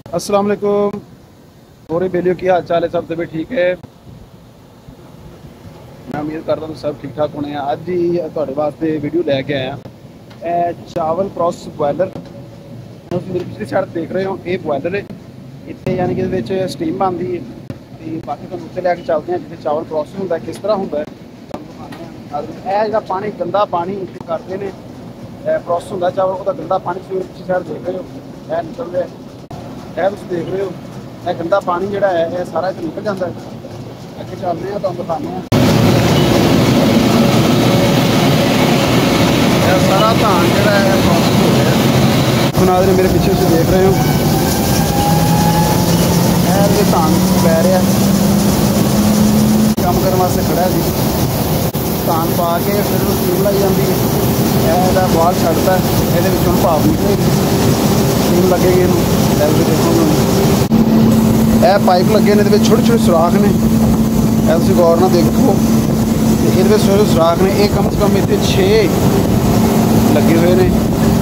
अस्सलाम वालेकुम। गोरे बेलियो की हाल चाल है? सब तबीयत ठीक है? मैं उम्मीद करता हूँ सब ठीक ठाक होने। अज ही थोड़े वास्ते वीडियो लैके आया चावल प्रोसैस बॉयलर। मेरी पिछली साइड देख रहे हो, ये बॉयलर है इतने, यानी कि स्टीम बनती है। तो बाकी तुम उत्ते लैके चलते हैं जिसे चावल प्रोसैस होंगे किस तरह होंगे। यह जो पानी गंदा पानी करते हैं प्रोसैस होंगे चावल, वह गंदा पानी पिछली साइड देख रहे हो, यह निकल रहा है। यह तुम देख रहे हो, यह गंदा पानी जोड़ा है यह सारा इतना निकल जाता है। अगे चलते हैं तुम दिखाने हैं सारा धान जोड़ा है प्रोसैस हो गया। नाज़रीन मेरे पीछे से देख रहे हो, ये धान पै रहा काम करने वास्ते खड़ा है जी। धान पा के फिर स्टीम लाई जाती है, यह बाल छड़ता है, ये भाप निकलेगी, स्टीम लगेगी। देखो यह पाइप लगे ने, छोटे छोटे सुराख ने, तुम गौर ना देखो, ये छोटे सुराख ने, ये कम से कम इतने 6 लगे हुए हैं।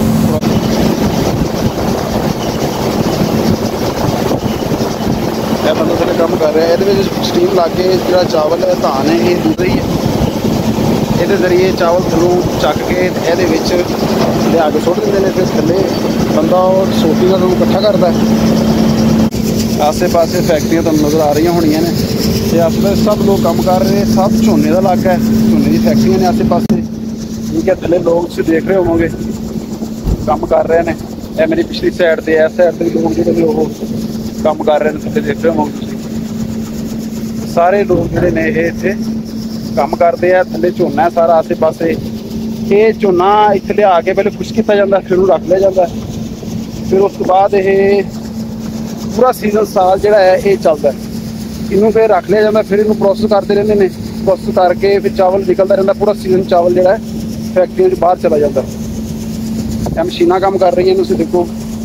यह बंदा थोड़े काम कर रहा है, ये स्टीम ला के जो चावल है धान है ये दूध ही है, ये जरिए चावल थलू चक के ये लिया के सुट देंगे ने, फिर थले बंदा सोटी का इकट्ठा करता है। आसे पासे फैक्ट्रियां तुम नज़र आ रही होनिया ने, आस पास सब लोग काम कर रहे हैं, सब झोने का इलाका है, झोने की फैक्ट्रियां ने आसे पासे। ठीक है, थले लोग तुम देख रहे होवोगे काम कर रहे हैं। यह मेरी पिछली साइड से इस साइड से लोग जो काम कर रहे हैं, थले देख रहे होवोगे सारे लोग जोड़े ने इतने काम करते हैं। थले झोना है सारा आसे पासे, ये झोना इतने लिया के पहले खुश किया जाता है, फिर रख लिया जाता है, फिर उस बाद ये पूरा सीजन साल जो है ये चलता है। इनू फिर रख लिया जाता है, फिर इनू प्रोसैस करते रहते हैं, प्रोसैस करके फिर चावल निकलता रहता है। पूरा सीजन चावल जो है फैक्ट्रियों बाहर चला जाता है। यह मशीना काम कर रही हैं, देखो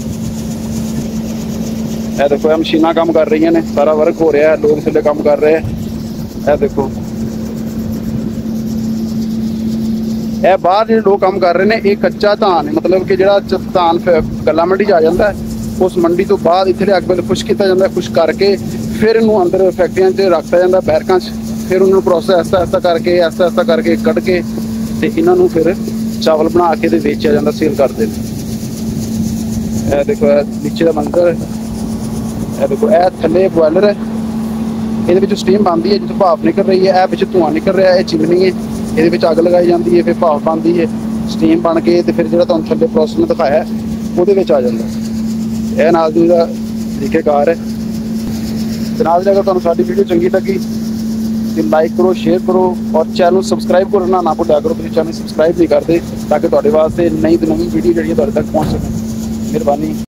यह देखो यह मशीना काम कर रही हैं, सारा वर्क हो रहा है, लोग थले काम कर रहे हैं। यह देखो यह बाहर जो लोग काम कर रहे हैं, ये कच्चा धान है, मतलब कि जो धान गला मंडी आ जाता है, उस मंडी तो बाद इतने अग पहले खुश किया जाता है, खुश करके फिर इनू अंदर फैक्ट्रियां रखा जाता है बैरकों, फिर उन्होंने प्रोसैस ऐसा ऐसा करके कढ़ के इन्हों फिर चावल बना के बेचा जाता, सेल करते हैं। यह देखो नीचे का मंजर, यह देखो यह थले बॉयलर है, ये स्टीम बनती है, जिससे भाप निकल रही है, यह पिछले धुआं निकल रहा है, यह चिमनी है, ये अग लगाई जाती है, फिर भाप बनती है, स्टीम बन के फिर जो तुम थले प्रोसैस में दिखाया वो आ जाता है। यह नाज़रीन का तरीक़ेकार है। नाज़रीन अगर तुहानू साडी वीडियो चंगी लगी तो लाइक करो, शेयर करो और चैनल सबसक्राइब करना ना भुलिया करो। तुसीं चैनल सबसक्राइब नहीं करते ताकि तुहाडे वास्ते नई तो नवी वीडियो जी तुहाडे तक पहुँच सके। मेहरबानी।